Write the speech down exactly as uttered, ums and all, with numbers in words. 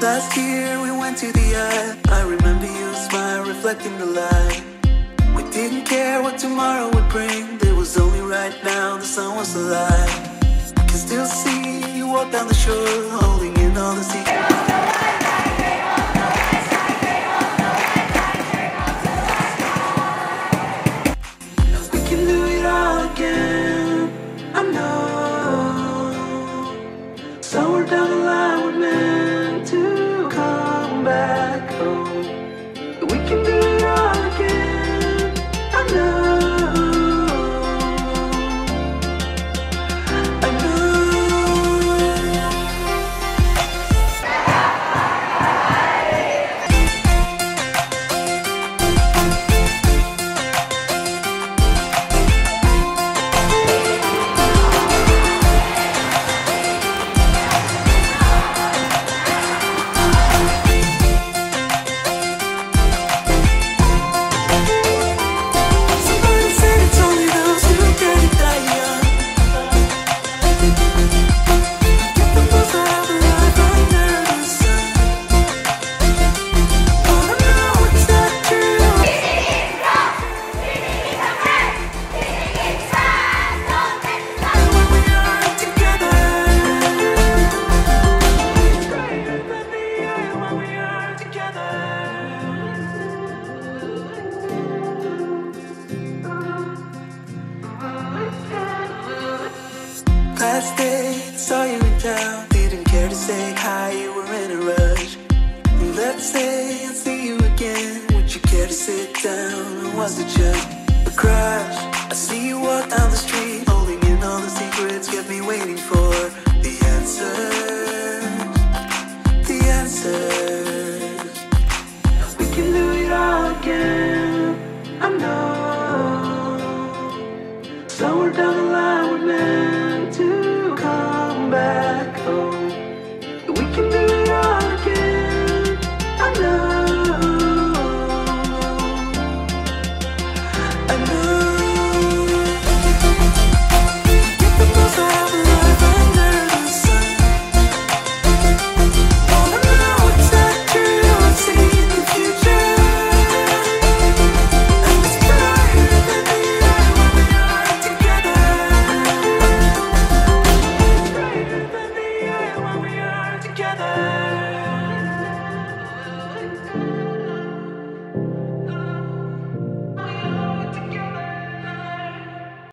Last year we went to the eye. I remember you smile reflecting the light. We didn't care what tomorrow would bring. There was only right now, the sun was alive. I can still see you walk down the shore, holding in all the secrets. We can do it all again, I know. Somewhere down the line we're meant to come back home. We can do it all again, I know. I know. Somebody said it's only those who get it die young. Get the most out of life under the sun. But I know it's not true. When we are together, brighter than the air when we are together. Last day, saw you in town. Didn't care to say hi, you were in a rush. Let's say I'll see you again. Would you care to sit down? Or was it just a crush? I see you walk down the street, holding in all the secrets. Kept me waiting for the answers. The answers. We can do it all again, I know.